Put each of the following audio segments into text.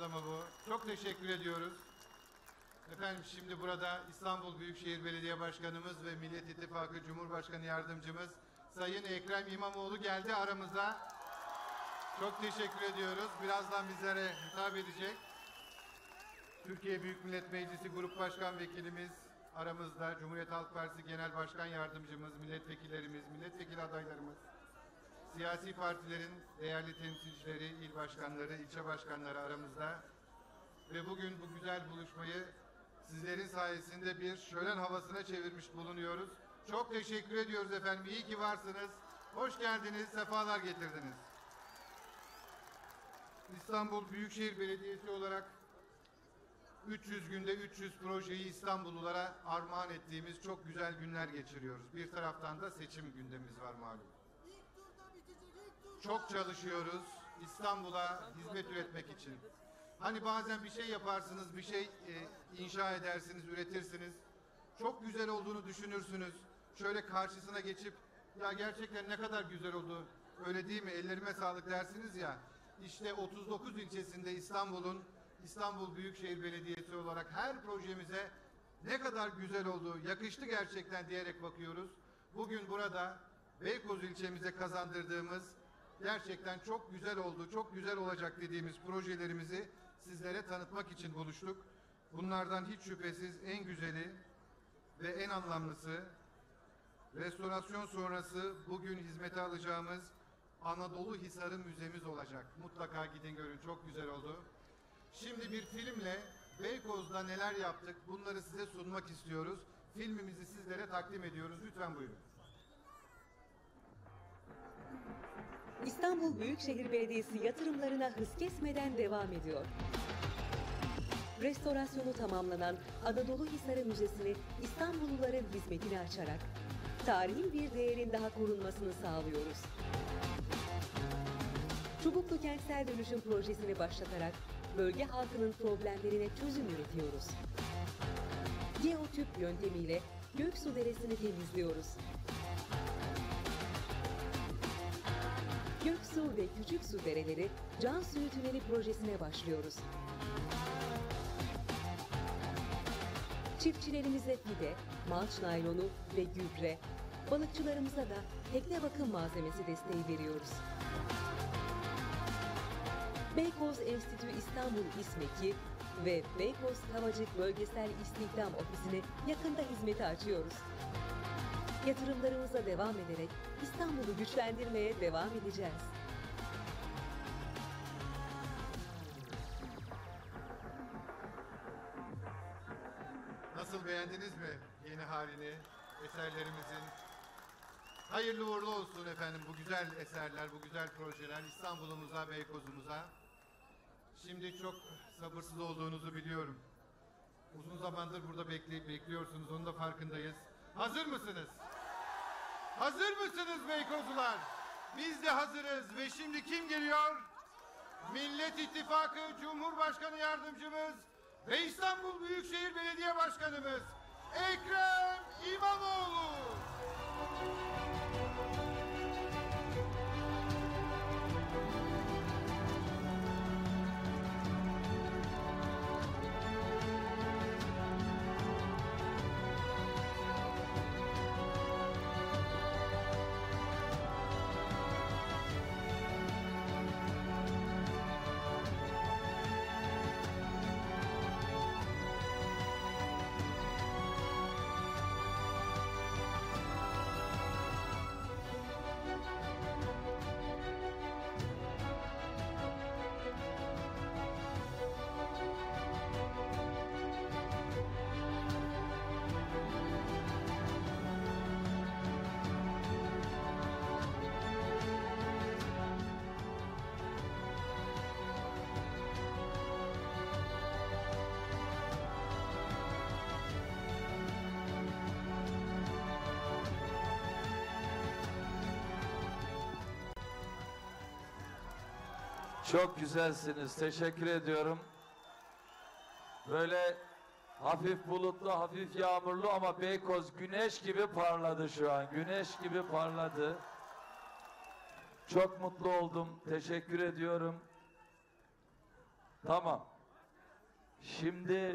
adamı bu. Çok teşekkür ediyoruz. Efendim şimdi burada İstanbul Büyükşehir Belediye Başkanımız ve Millet İttifakı Cumhurbaşkanı Yardımcımız Sayın Ekrem İmamoğlu geldi aramıza. Çok teşekkür ediyoruz. Birazdan bizlere hitap edecek. Türkiye Büyük Millet Meclisi Grup Başkan Vekilimiz aramızda. Cumhuriyet Halk Partisi Genel Başkan Yardımcımız, milletvekillerimiz, milletvekili adaylarımız, siyasi partilerin değerli temsilcileri, il başkanları, ilçe başkanları aramızda. Ve bugün bu güzel buluşmayı sizlerin sayesinde bir şölen havasına çevirmiş bulunuyoruz. Çok teşekkür ediyoruz efendim. İyi ki varsınız. Hoş geldiniz, sefalar getirdiniz. İstanbul Büyükşehir Belediyesi olarak 300 günde 300 projeyi İstanbullulara armağan ettiğimiz çok güzel günler geçiriyoruz. Bir taraftan da seçim gündemimiz var malum. Çok çalışıyoruz İstanbul'a hizmet üretmek için. Hani bazen bir şey yaparsınız, bir şey inşa edersiniz, üretirsiniz. Çok güzel olduğunu düşünürsünüz. Şöyle karşısına geçip ya gerçekten ne kadar güzel oldu, öyle değil mi, ellerime sağlık dersiniz ya. İşte 39 ilçesinde İstanbul Büyükşehir Belediyesi olarak her projemize ne kadar güzel oldu, yakıştı gerçekten diyerek bakıyoruz. Bugün burada Beykoz ilçemize kazandırdığımız gerçekten çok güzel oldu, çok güzel olacak dediğimiz projelerimizi sizlere tanıtmak için buluştuk. Bunlardan hiç şüphesiz en güzeli ve en anlamlısı restorasyon sonrası bugün hizmete alacağımız Anadolu Hisarı Müzemiz olacak. Mutlaka gidin görün, çok güzel oldu. Şimdi bir filmle Beykoz'da neler yaptık bunları size sunmak istiyoruz. Filmimizi sizlere takdim ediyoruz. Lütfen buyurun. İstanbul Büyükşehir Belediyesi yatırımlarına hız kesmeden devam ediyor. Restorasyonu tamamlanan Anadolu Hisarı Müzesi'ni İstanbulluların hizmetine açarak tarihi bir değerin daha korunmasını sağlıyoruz. Çubuklu Kentsel Dönüşüm Projesi'ni başlatarak bölge halkının problemlerine çözüm üretiyoruz. Geotüp yöntemiyle Göksu Deresi'ni temizliyoruz. Göksu ve Küçüksu Dereleri Can Suyu Tüneli projesine başlıyoruz. Çiftçilerimize fide, malç naylonu ve gübre, balıkçılarımıza da tekne bakım malzemesi desteği veriyoruz. Beykoz Enstitü İstanbul İSMEK'i ve Beykoz Kavacık Bölgesel İstihdam Ofisi'ni yakında hizmete açıyoruz. Yatırımlarımıza devam ederek İstanbul'u güçlendirmeye devam edeceğiz. Nasıl, beğendiniz mi yeni halini, eserlerimizin? Hayırlı uğurlu olsun efendim bu güzel eserler, bu güzel projeler İstanbul'umuza, Beykoz'umuza. Şimdi çok sabırsız olduğunuzu biliyorum. Uzun zamandır burada bekliyorsunuz, onun da farkındayız. Hazır mısınız? Hazır mısınız Beykozlular? Biz de hazırız ve şimdi kim geliyor? Millet İttifakı Cumhurbaşkanı Yardımcımız ve İstanbul Büyükşehir Belediye Başkanımız Ekrem İmamoğlu. Çok güzelsiniz. Teşekkür ediyorum. Böyle hafif bulutlu, hafif yağmurlu ama Beykoz güneş gibi parladı şu an. Güneş gibi parladı. Çok mutlu oldum. Teşekkür ediyorum. Tamam. Şimdi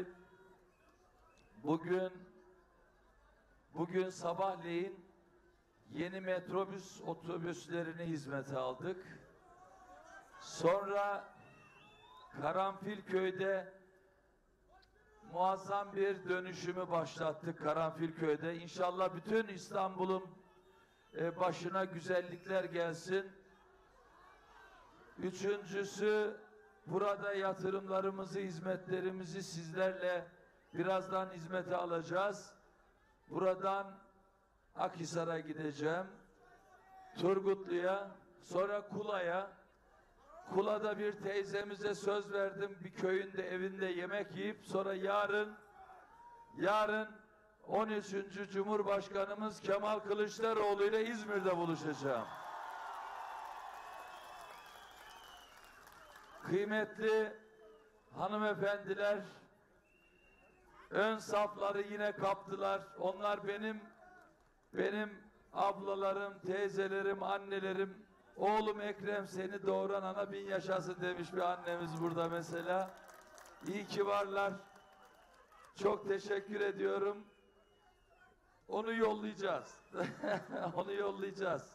bugün sabahleyin yeni metrobüs otobüslerini hizmete aldık. Sonra Karanfilköy'de muazzam bir dönüşümü başlattık Karanfilköy'de. İnşallah bütün İstanbul'un başına güzellikler gelsin. Üçüncüsü, burada yatırımlarımızı, hizmetlerimizi sizlerle birazdan hizmete alacağız. Buradan Akhisar'a gideceğim, Turgutlu'ya, sonra Kula'ya. Kula'da bir teyzemize söz verdim, bir köyünde evinde yemek yiyip sonra yarın 13. Cumhurbaşkanımız Kemal Kılıçdaroğlu ile İzmir'de buluşacağım. Kıymetli hanımefendiler, ön safları yine kaptılar. Onlar benim ablalarım, teyzelerim, annelerim. Oğlum Ekrem, seni doğuran ana bin yaşasın demiş bir annemiz burada mesela. İyi ki varlar. Çok teşekkür ediyorum. Onu yollayacağız. Onu yollayacağız.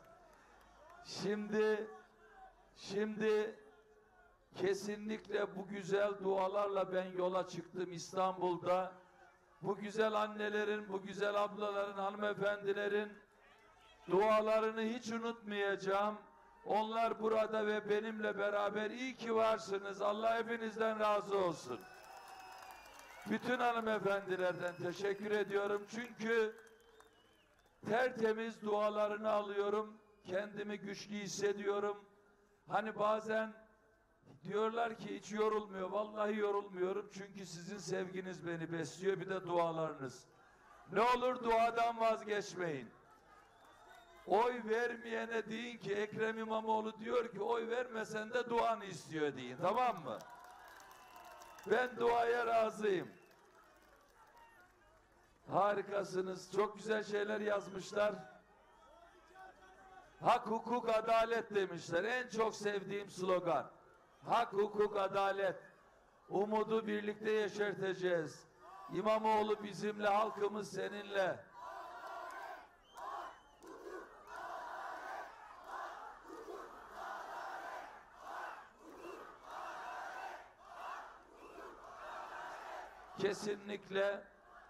Şimdi kesinlikle bu güzel dualarla ben yola çıktım İstanbul'da. Bu güzel annelerin, bu güzel ablaların, hanımefendilerin dualarını hiç unutmayacağım. Onlar burada ve benimle beraber iyi ki varsınız. Allah hepinizden razı olsun. Bütün hanımefendilerden teşekkür ediyorum. Çünkü tertemiz dualarını alıyorum. Kendimi güçlü hissediyorum. Hani bazen diyorlar ki hiç yorulmuyor. Vallahi yorulmuyorum. Çünkü sizin sevginiz beni besliyor. Bir de dualarınız. Ne olur duadan vazgeçmeyin. Oy vermeyene deyin ki Ekrem İmamoğlu diyor ki oy vermesen de duanı istiyor deyin. Tamam mı? Ben duaya razıyım. Harikasınız. Çok güzel şeyler yazmışlar. Hak, hukuk, adalet demişler. En çok sevdiğim slogan. Hak, hukuk, adalet. Umudu birlikte yeşerteceğiz. İmamoğlu bizimle, halkımız seninle. Kesinlikle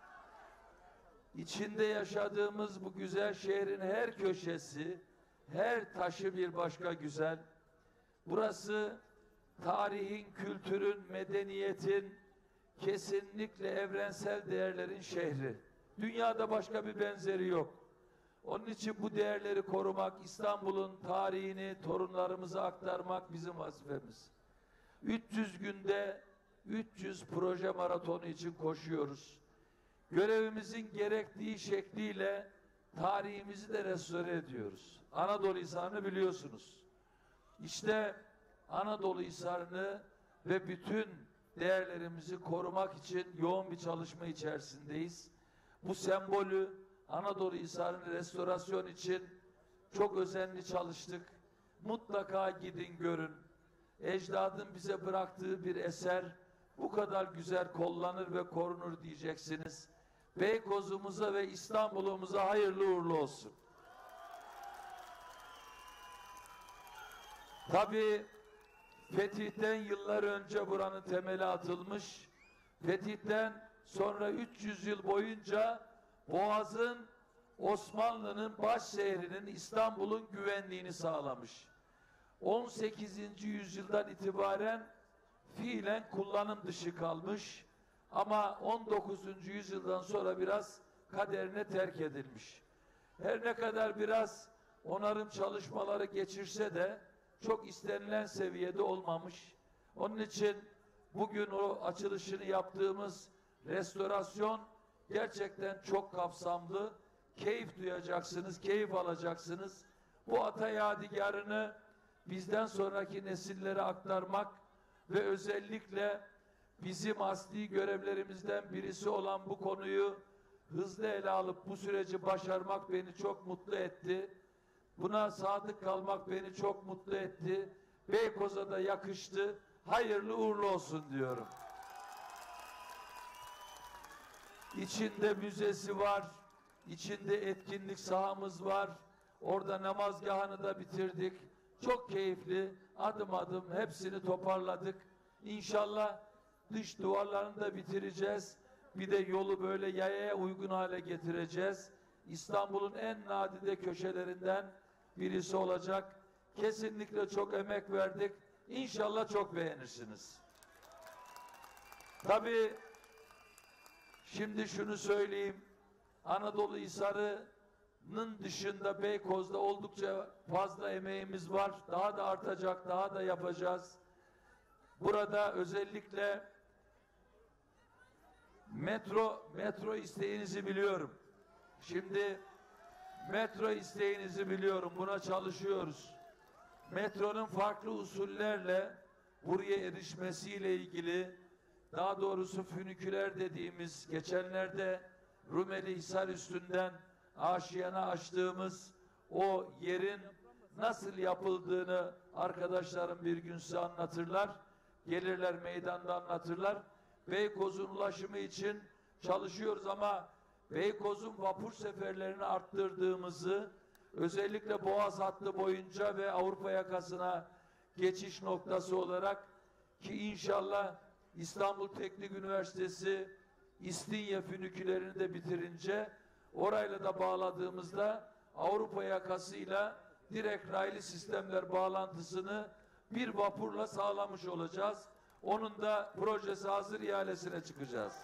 içinde yaşadığımız bu güzel şehrin her köşesi, her taşı bir başka güzel. Burası tarihin, kültürün, medeniyetin, kesinlikle evrensel değerlerin şehri. Dünyada başka bir benzeri yok. Onun için bu değerleri korumak, İstanbul'un tarihini torunlarımıza aktarmak bizim vazifemiz. 300 günde 300 proje maratonu için koşuyoruz. Görevimizin gerektiği şekliyle tarihimizi de restore ediyoruz. Anadolu Hisarı'nı biliyorsunuz. İşte Anadolu Hisarı'nı ve bütün değerlerimizi korumak için yoğun bir çalışma içerisindeyiz. Bu sembolü Anadolu Hisarı'nı restorasyon için çok özenli çalıştık. Mutlaka gidin görün. Ecdadın bize bıraktığı bir eser bu kadar güzel kollanır ve korunur diyeceksiniz. Beykozumuza ve İstanbul'umuza hayırlı uğurlu olsun. Tabii fetihten yıllar önce buranın temeli atılmış. Fetihten sonra 300 yıl boyunca Boğaz'ın, Osmanlı'nın baş şehrinin, İstanbul'un güvenliğini sağlamış. 18. yüzyıldan itibaren fiilen kullanım dışı kalmış ama 19. yüzyıldan sonra biraz kaderine terk edilmiş. Her ne kadar biraz onarım çalışmaları geçirse de çok istenilen seviyede olmamış. Onun için bugün o açılışını yaptığımız restorasyon gerçekten çok kapsamlı. Keyif duyacaksınız, keyif alacaksınız. Bu ata yadigarını bizden sonraki nesillere aktarmak ve özellikle bizim asli görevlerimizden birisi olan bu konuyu hızlı ele alıp bu süreci başarmak beni çok mutlu etti. Buna sadık kalmak beni çok mutlu etti. Beykoz'a da yakıştı. Hayırlı uğurlu olsun diyorum. İçinde müzesi var, içinde etkinlik sahamız var. Orada namazgahını da bitirdik. Çok keyifli, adım adım hepsini toparladık. İnşallah dış duvarlarını da bitireceğiz. Bir de yolu böyle yayaya uygun hale getireceğiz. İstanbul'un en nadide köşelerinden birisi olacak. Kesinlikle çok emek verdik. İnşallah çok beğenirsiniz. Tabii şimdi şunu söyleyeyim. Anadolu Hisarı'nın dışında Beykoz'da oldukça fazla emeğimiz var. Daha da artacak, daha da yapacağız. Burada özellikle metro isteğinizi biliyorum. Şimdi metro isteğinizi biliyorum. Buna çalışıyoruz. Metronun farklı usullerle buraya erişmesiyle ilgili, daha doğrusu füniküler dediğimiz, geçenlerde Rumeli Hisar üstünden Aşiyan'a açtığımız o yerin nasıl yapıldığını arkadaşlarım bir gün size anlatırlar. Gelirler meydanda anlatırlar. Beykoz'un ulaşımı için çalışıyoruz ama Beykoz'un vapur seferlerini arttırdığımızı, özellikle Boğaz hattı boyunca ve Avrupa yakasına geçiş noktası olarak, ki inşallah İstanbul Teknik Üniversitesi İstinye fünikülerini de bitirince orayla da bağladığımızda Avrupa yakasıyla direkt raylı sistemler bağlantısını bir vapurla sağlamış olacağız. Onun da projesi hazır, ihalesine çıkacağız.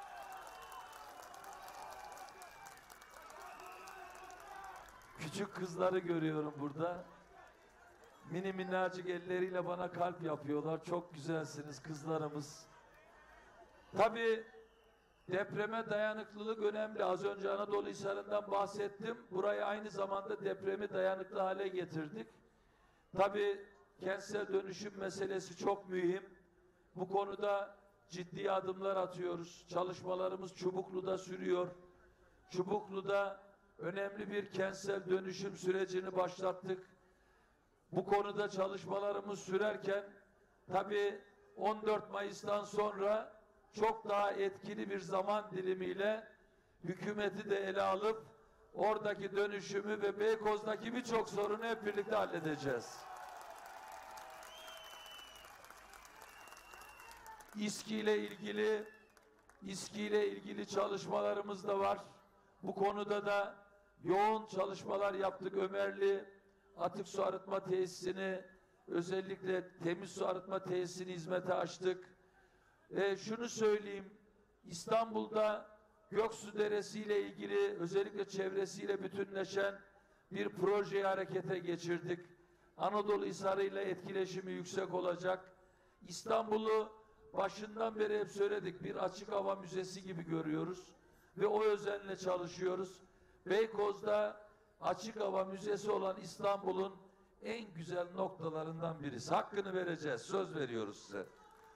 Küçük kızları görüyorum burada. Mini minnacık elleriyle bana kalp yapıyorlar. Çok güzelsiniz kızlarımız. Tabii depreme dayanıklılık önemli. Az önce Anadolu Hisarı'ndan bahsettim. Burayı aynı zamanda depremi dayanıklı hale getirdik. Tabii kentsel dönüşüm meselesi çok mühim. Bu konuda ciddi adımlar atıyoruz. Çalışmalarımız Çubuklu'da sürüyor. Çubuklu'da önemli bir kentsel dönüşüm sürecini başlattık. Bu konuda çalışmalarımız sürerken tabii 14 Mayıs'tan sonra çok daha etkili bir zaman dilimiyle hükümeti de ele alıp oradaki dönüşümü ve Beykoz'daki birçok sorunu hep birlikte halledeceğiz. İSKİ ile ilgili çalışmalarımız da var. Bu konuda da yoğun çalışmalar yaptık. Ömerli atık su arıtma tesisini, özellikle temiz su arıtma tesisini hizmete açtık. Şunu söyleyeyim, İstanbul'da Göksu Deresi ile ilgili, özellikle çevresiyle bütünleşen bir projeyi harekete geçirdik. Anadolu Hisarı ile etkileşimi yüksek olacak. İstanbul'u başından beri hep söyledik, bir açık hava müzesi gibi görüyoruz ve o özenle çalışıyoruz. Beykoz'da açık hava müzesi olan İstanbul'un en güzel noktalarından birisi. Hakkını vereceğiz, söz veriyoruz size.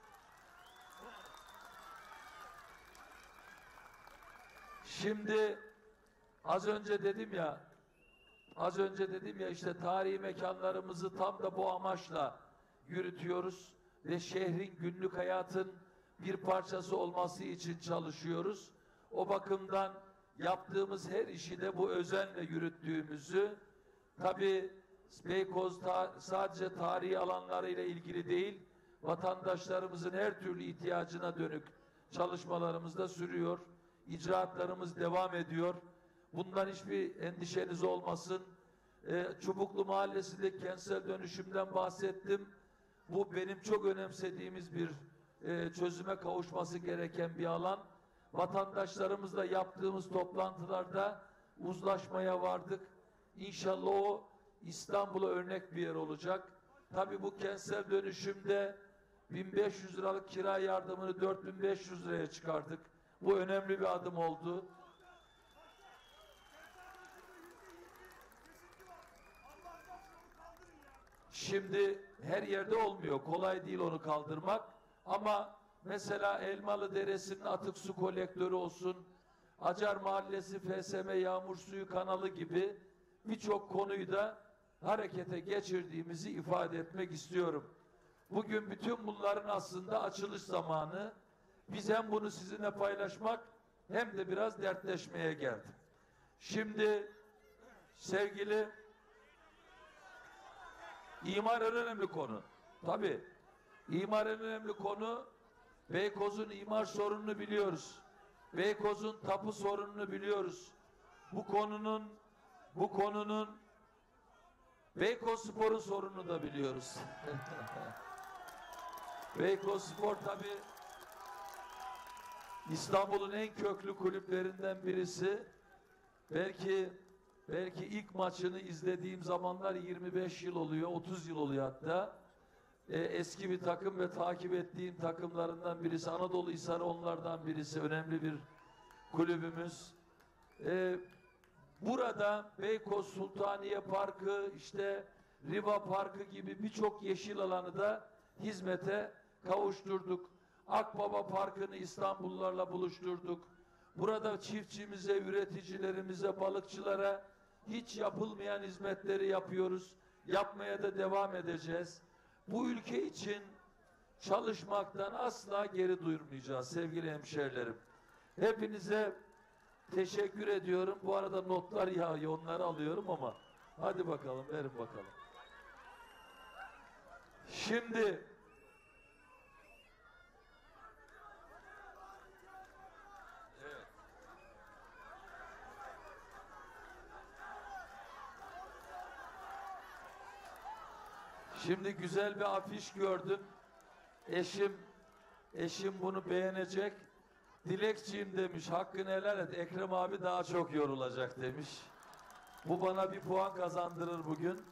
Şimdi az önce dedim ya işte tarihi mekanlarımızı tam da bu amaçla yürütüyoruz ve şehrin günlük hayatın bir parçası olması için çalışıyoruz. O bakımdan yaptığımız her işi de bu özenle yürüttüğümüzü, tabii Beykoz sadece tarihi alanlarıyla ilgili değil, vatandaşlarımızın her türlü ihtiyacına dönük çalışmalarımız da sürüyor. İcraatlarımız devam ediyor. Bundan hiçbir endişeniz olmasın. Çubuklu Mahallesi'nde kentsel dönüşümden bahsettim. Bu benim çok önemsediğimiz bir çözüme kavuşması gereken bir alan. Vatandaşlarımızla yaptığımız toplantılarda uzlaşmaya vardık. İnşallah o İstanbul'a örnek bir yer olacak. Tabii bu kentsel dönüşümde 1500 liralık kira yardımını 4500 liraya çıkardık. Bu önemli bir adım oldu. Şimdi her yerde olmuyor. Kolay değil onu kaldırmak. Ama mesela Elmalı Deresi'nin atık su kolektörü olsun, Acar Mahallesi FSM yağmur suyu kanalı gibi birçok konuyu da harekete geçirdiğimizi ifade etmek istiyorum. Bugün bütün bunların aslında açılış zamanı. Biz hem bunu sizinle paylaşmak hem de biraz dertleşmeye geldim. Şimdi sevgili, imar en önemli konu. Tabii imar en önemli konu. Beykoz'un imar sorununu biliyoruz. Beykoz'un tapu sorununu biliyoruz. Bu konunun Beykozspor'un sorununu da biliyoruz. Beykozspor tabii İstanbul'un en köklü kulüplerinden birisi. Belki ilk maçını izlediğim zamanlar 25 yıl oluyor, 30 yıl oluyor hatta. Eski bir takım ve takip ettiğim takımlarından birisi. Anadoluhisar onlardan birisi. Önemli bir kulübümüz. Burada Beykoz Sultaniye Parkı, işte Riva Parkı gibi birçok yeşil alanı da hizmete kavuşturduk. Akbaba Parkı'nı İstanbullularla buluşturduk. Burada çiftçimize, üreticilerimize, balıkçılara hiç yapılmayan hizmetleri yapıyoruz. Yapmaya da devam edeceğiz. Bu ülke için çalışmaktan asla geri durmayacağız sevgili hemşehrilerim. Hepinize teşekkür ediyorum. Bu arada notlar yağıyor, onları alıyorum ama hadi bakalım, verin bakalım. Şimdi Şimdi güzel bir afiş gördüm. Eşim bunu beğenecek. Dilekçiyim demiş. Hakkını helal et. Ekrem abi daha çok yorulacak demiş. Bu bana bir puan kazandırır bugün.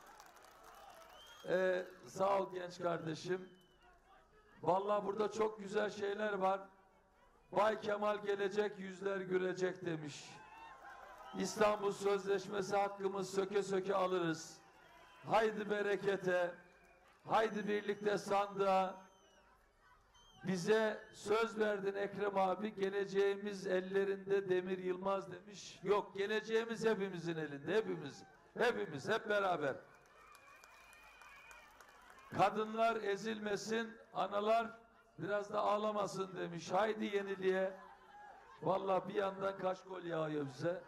Sağ ol genç kardeşim. Vallahi burada çok güzel şeyler var. Bay Kemal gelecek, yüzler gülecek demiş. İstanbul Sözleşmesi hakkımız söke söke alırız. Haydi berekete, haydi birlikte sandığa. Bize söz verdin Ekrem abi, geleceğimiz ellerinde Demir Yılmaz demiş. Yok, geleceğimiz hepimizin elinde, hepimiz hep beraber. Kadınlar ezilmesin, analar biraz da ağlamasın demiş. Haydi yeniliğe. Vallahi bir yandan kaç gol yağıyor bize.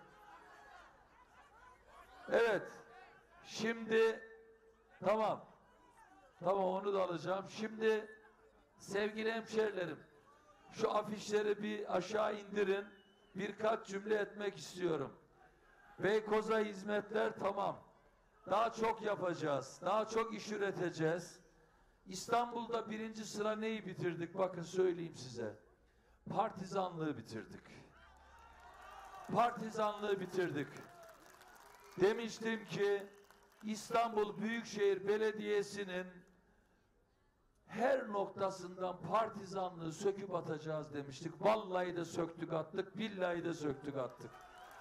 Evet. Şimdi tamam onu da alacağım. Şimdi sevgili hemşerilerim, şu afişleri bir aşağı indirin. Birkaç cümle etmek istiyorum. Beykoz'a hizmetler tamam. Daha çok yapacağız. Daha çok iş üreteceğiz. İstanbul'da 1. sıra neyi bitirdik? Bakın söyleyeyim size. Partizanlığı bitirdik. Partizanlığı bitirdik. Demiştim ki İstanbul Büyükşehir Belediyesi'nin her noktasından partizanlığı söküp atacağız demiştik. Vallahi de söktük attık, billahi de söktük attık.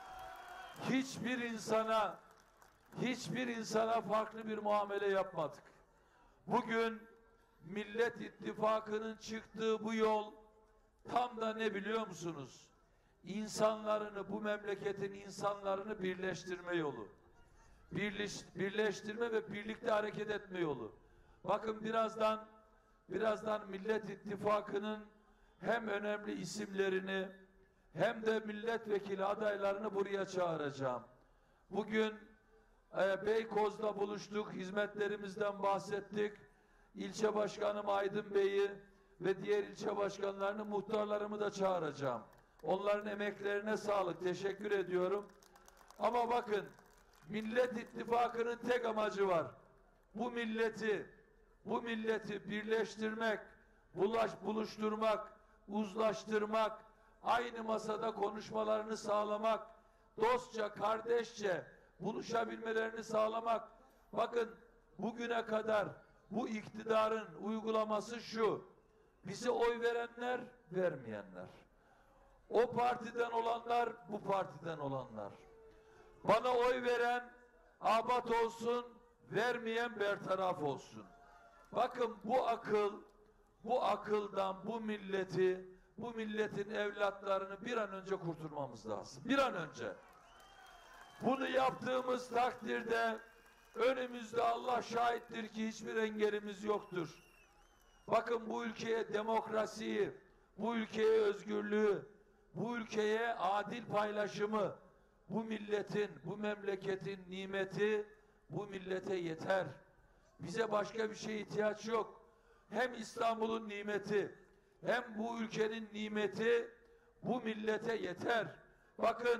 Hiçbir insana farklı bir muamele yapmadık. Bugün Millet İttifakı'nın çıktığı bu yol tam da ne biliyor musunuz? İnsanlarını, bu memleketin insanlarını birleştirme yolu. Birleştirme ve birlikte hareket etme yolu. Bakın birazdan Millet İttifakı'nın hem önemli isimlerini hem de milletvekili adaylarını buraya çağıracağım. Bugün Beykoz'da buluştuk, hizmetlerimizden bahsettik. İlçe Başkanım Aydın Bey'i ve diğer ilçe başkanlarını, muhtarlarımı da çağıracağım. Onların emeklerine sağlık, teşekkür ediyorum. Ama bakın, Millet İttifakı'nın tek amacı var. Bu milleti birleştirmek, buluşturmak, uzlaştırmak, aynı masada konuşmalarını sağlamak, dostça, kardeşçe buluşabilmelerini sağlamak. Bakın bugüne kadar bu iktidarın uygulaması şu: bize oy verenler, vermeyenler. O partiden olanlar, bu partiden olanlar. Bana oy veren abat olsun, vermeyen bertaraf olsun. Bakın bu akıldan bu milletin evlatlarını bir an önce kurtulmamız lazım. Bir an önce. Bunu yaptığımız takdirde önümüzde Allah şahittir ki hiçbir engelimiz yoktur. Bakın bu ülkeye demokrasiyi, bu ülkeye özgürlüğü, bu ülkeye adil paylaşımı, bu milletin, bu memleketin nimeti bu millete yeter. Bize başka bir şeye ihtiyaç yok. Hem İstanbul'un nimeti, hem bu ülkenin nimeti bu millete yeter. Bakın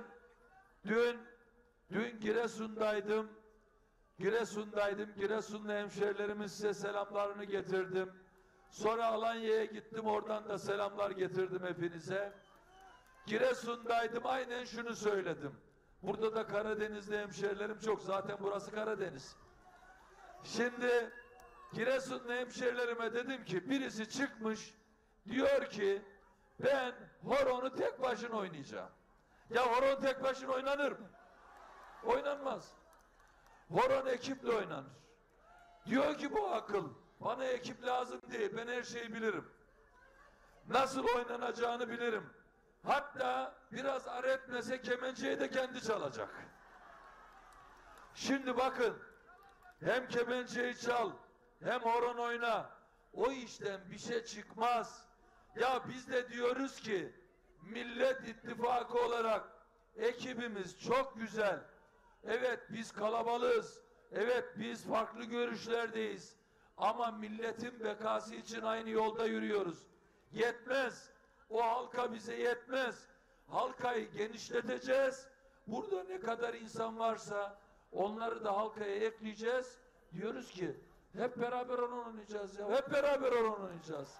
dün Giresun'daydım. Giresunlu hemşerilerimin size selamlarını getirdim. Sonra Alanya'ya gittim, oradan da selamlar getirdim hepinize. Giresun'daydım, aynen şunu söyledim. Burada da Karadenizli hemşerilerim çok, zaten burası Karadeniz. Şimdi Giresunlu hemşerilerime dedim ki, birisi çıkmış diyor ki ben horonu tek başına oynayacağım. Ya horon tek başına oynanır mı? Oynanmaz. Horon ekiple oynanır. Diyor ki bu akıl, bana ekip lazım değil, ben her şeyi bilirim. Nasıl oynanacağını bilirim. Hatta biraz ar etmese kemençeyi de kendi çalacak. Şimdi bakın, hem kemençeyi çal, hem horon oyna. O işten bir şey çıkmaz. Ya biz de diyoruz ki, Millet İttifakı olarak ekibimiz çok güzel. Evet biz kalabalığız. Evet biz farklı görüşlerdeyiz. Ama milletin bekası için aynı yolda yürüyoruz. Yetmez. O halka bize yetmez. Halkayı genişleteceğiz. Burada ne kadar insan varsa onları da halkaya ekleyeceğiz. Diyoruz ki hep beraber onu oynayacağız ya. Hep beraber onu oynayacağız.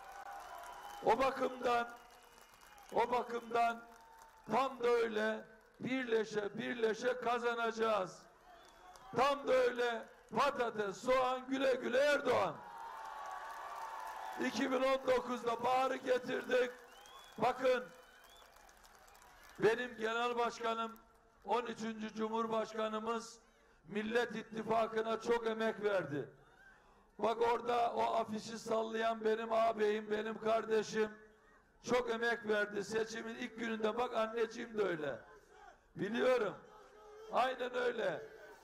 O bakımdan tam da öyle birleşe kazanacağız. Tam da öyle patates, soğan, güle güle Erdoğan. 2019'da baharı getirdik. Bakın benim genel başkanım 13. Cumhurbaşkanımız Millet İttifakı'na çok emek verdi. Bak orada o afişi sallayan benim ağabeyim, benim kardeşim çok emek verdi. Seçimin ilk gününde bak anneciğim de öyle. Biliyorum. Aynen öyle.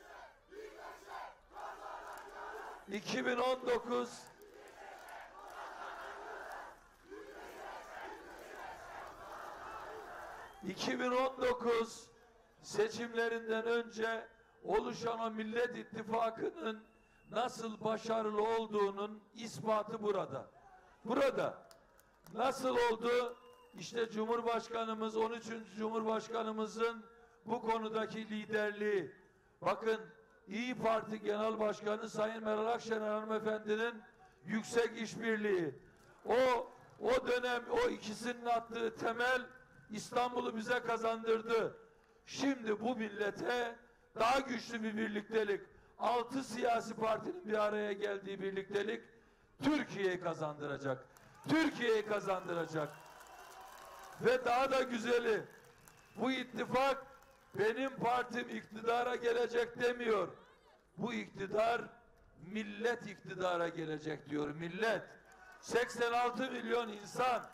2019 seçimlerinden önce oluşan o Millet İttifakı'nın nasıl başarılı olduğunun ispatı burada. Burada. Nasıl oldu? İşte Cumhurbaşkanımız, 13. Cumhurbaşkanımızın bu konudaki liderliği. Bakın İyi Parti Genel Başkanı Sayın Meral Akşener hanımefendinin yüksek işbirliği. O dönem o ikisinin attığı temel İstanbul'u bize kazandırdı. Şimdi bu millete daha güçlü bir birliktelik, 6 siyasi partinin bir araya geldiği birliktelik Türkiye'yi kazandıracak. Türkiye'yi kazandıracak. Ve daha da güzeli, bu ittifak benim partim iktidara gelecek demiyor. Bu iktidar millet iktidara gelecek diyor. Millet. 86 milyon insan.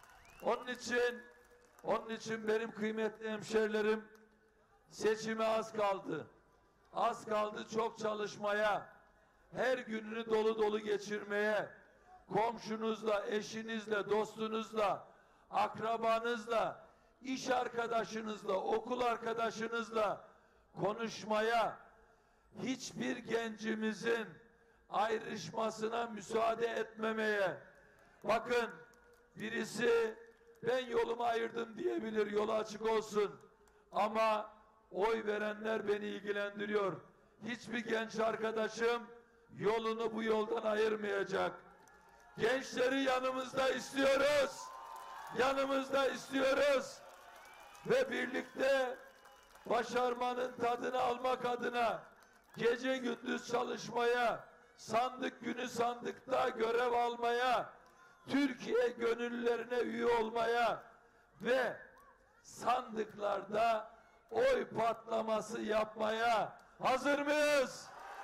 Onun için benim kıymetli hemşerilerim, seçime az kaldı. Az kaldı çok çalışmaya, her gününü dolu dolu geçirmeye, komşunuzla, eşinizle, dostunuzla, akrabanızla, iş arkadaşınızla, okul arkadaşınızla konuşmaya, hiçbir gencimizin ayrışmasına müsaade etmemeye. Bakın birisi ben yolumu ayırdım diyebilir, yolu açık olsun. Ama oy verenler beni ilgilendiriyor. Hiçbir genç arkadaşım yolunu bu yoldan ayırmayacak. Gençleri yanımızda istiyoruz. Yanımızda istiyoruz. Ve birlikte başarmanın tadını almak adına gece gündüz çalışmaya, sandık günü sandıkta görev almaya, Türkiye gönüllülerine üye olmaya ve sandıklarda oy patlaması yapmaya hazır mıyız?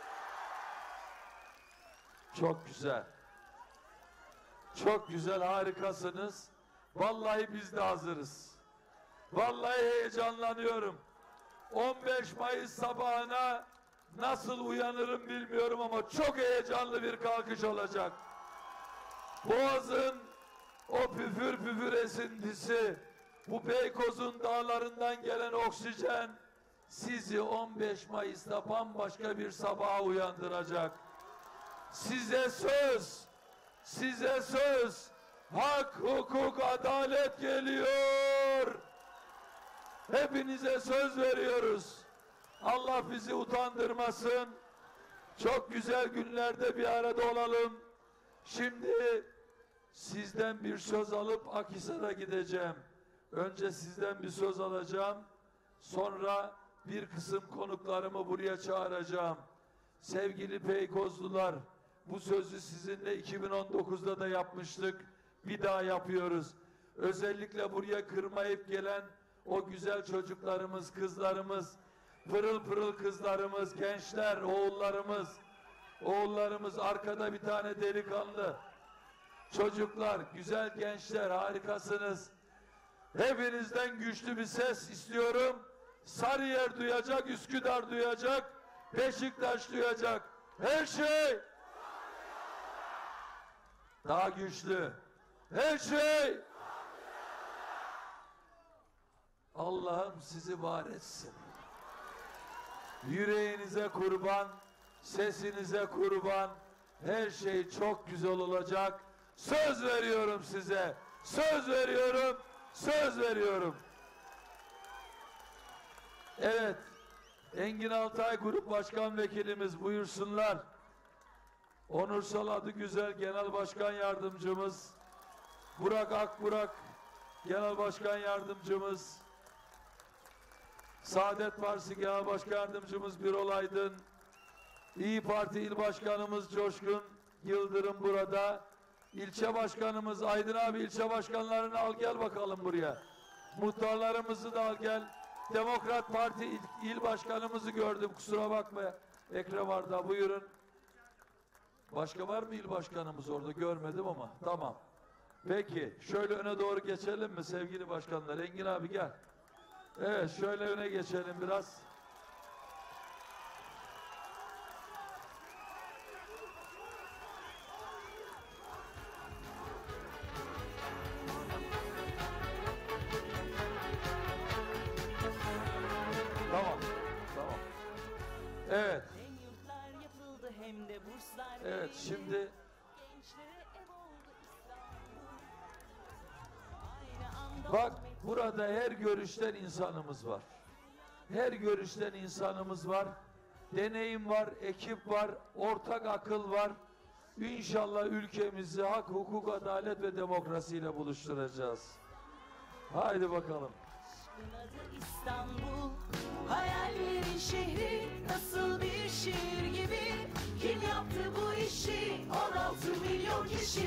Çok güzel. Çok güzel, harikasınız. Vallahi biz de hazırız. Vallahi heyecanlanıyorum. 15 Mayıs sabahına nasıl uyanırım bilmiyorum ama çok heyecanlı bir kalkış olacak. Boğaz'ın o püfür püfür esintisi, bu Beykoz'un dağlarından gelen oksijen sizi 15 Mayıs'ta bambaşka bir sabaha uyandıracak. Size söz, size söz, hak, hukuk, adalet geliyor. Hepinize söz veriyoruz. Allah bizi utandırmasın. Çok güzel günlerde bir arada olalım. Şimdi sizden bir söz alıp Akhisar'a gideceğim. Önce sizden bir söz alacağım. Sonra bir kısım konuklarımı buraya çağıracağım. Sevgili Beykozlular, bu sözü sizinle 2019'da da yapmıştık. Bir daha yapıyoruz. Özellikle buraya kırmayıp gelen o güzel çocuklarımız, kızlarımız, pırıl pırıl kızlarımız, gençler, oğullarımız, arkada bir tane delikanlı. Çocuklar, güzel gençler, harikasınız. Hepinizden güçlü bir ses istiyorum. Sarıyer duyacak, Üsküdar duyacak, Beşiktaş duyacak. Her şey daha güçlü. Her şey. Allah'ım sizi var etsin. Yüreğinize kurban, sesinize kurban. Her şey çok güzel olacak. Söz veriyorum size. Söz veriyorum. Söz veriyorum. Evet. Engin Altay Grup Başkan Vekilimiz buyursunlar. Onursal Adıgüzel Genel Başkan Yardımcımız, Burak Akburak Genel Başkan Yardımcımız, Saadet Partisi Genel Başkan Yardımcımız Birol Aydın, İyi Parti İl Başkanımız Coşkun Yıldırım burada, İlçe Başkanımız Aydın abi, ilçe başkanlarını al gel bakalım buraya. Muhtarlarımızı da al gel. Demokrat Parti İl Başkanımızı gördüm, kusura bakma. Ekrem Arda buyurun. Başka var mı il başkanımız orada? Görmedim ama. Tamam. Peki. Şöyle öne doğru geçelim mi sevgili başkanlar? Engin abi gel. Evet. Şöyle öne geçelim biraz. Tamam. Tamam. Evet. Evet, şimdi bak burada her görüşten insanımız var. Her görüşten insanımız var. Deneyim var, ekip var, ortak akıl var. İnşallah ülkemizi hak, hukuk, adalet ve demokrasiyle buluşturacağız. Haydi bakalım. İstanbul, hayallerin şehri, nasıl bir şiir gibi. Kim yaptı bu işi? 16 milyon kişi.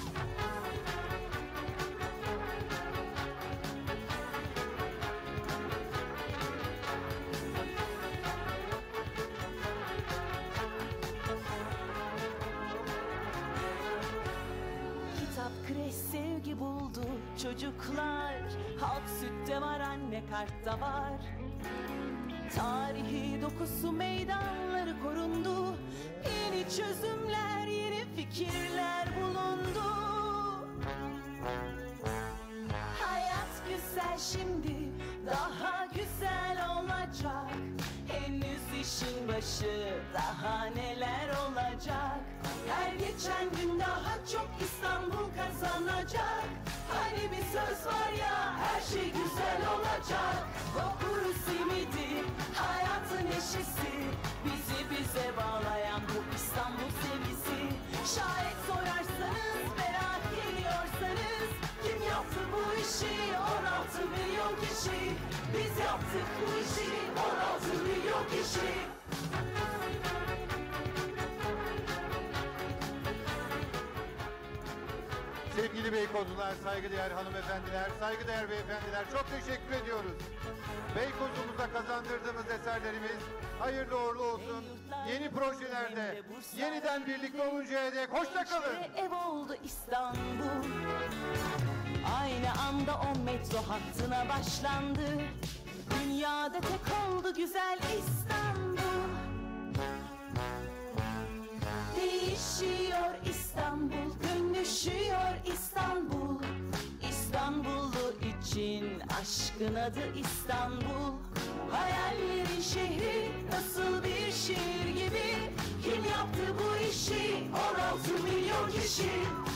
Kitap, kreş, sevgi buldu çocuklar. Halk sütte var, anne kartta var. Tarihi dokusu, meydanları korundu. Yeni çözümler, yeni fikirler bulundu. Hayat güzel şimdi, daha güzel olacak. Henüz işin başı, daha neler olacak. Her geçen gün daha çok İstanbul kazanacak. Hani bir söz var ya, her şey güzel olacak. Vapuru simidi, hayatın eşisi, bizi bize bağlayan bu İstanbul sevgisi. Şayet sorarsanız, merak ediyorsanız, kim yaptı bu işi? 16 milyon kişi. Biz yaptık bu işi, 16 milyon kişi. Sevgili Beykozlular, saygıdeğer hanımefendiler, saygıdeğer beyefendiler, çok teşekkür ediyoruz. Beykozumuza kazandırdığımız eserlerimiz hayırlı uğurlu olsun. Yeni projelerde yeniden birlikte oluncaya dek hoşça kalın. Ev oldu İstanbul. Aynı anda 10 metro hattına başlandı. Dünyada tek oldu güzel İstanbul. Değişiyor İstanbul, dönüşüyor İstanbul. İstanbullu için Aşkın adı İstanbul, hayallerin şehri, nasıl bir şiir gibi. Kim yaptı bu işi? 16 milyon kişi.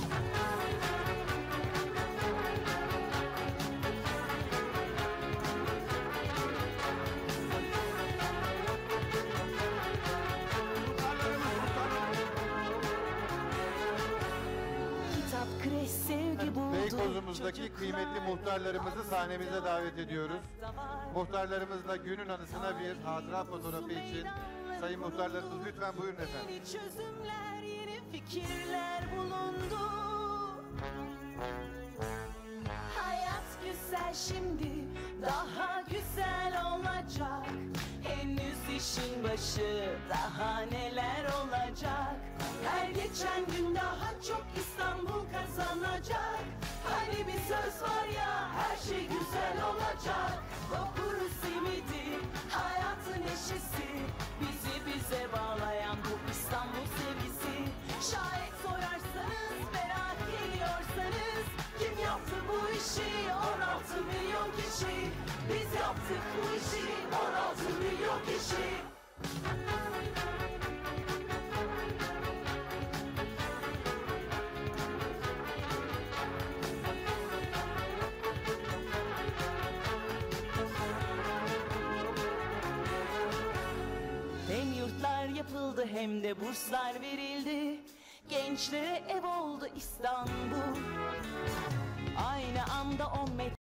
Kitap, kreş, sevgi buldu. Beykoz'umuzdaki kıymetli muhtarlarımızı sahnemize davet ediyoruz. Muhtarlarımızla günün anısına bir hatıra fotoğrafı için sayın muhtarlarımız lütfen buyurun efendim. Yeni çözümler, yeni fikirler bulundu. Hayat güzel şimdi, daha güzel olacak. Henüz işin başı, daha neler olacak. Her geçen gün daha çok İstanbul kazanacak. Hani bir söz var ya, her şey güzel olacak. Okuruz simidi, hayatın neşesi, bizi bize bağlayan bu İstanbul sevgisi. Şayet sorarsanız, merak ediyorsanız, kim yaptı bu işi? 16 milyon kişi. Biz yaptık bu işi, 16 milyon kişi. Hem yurtlar yapıldı hem de burslar verildi. Gençlere ev oldu İstanbul. Aynı anda 10 metre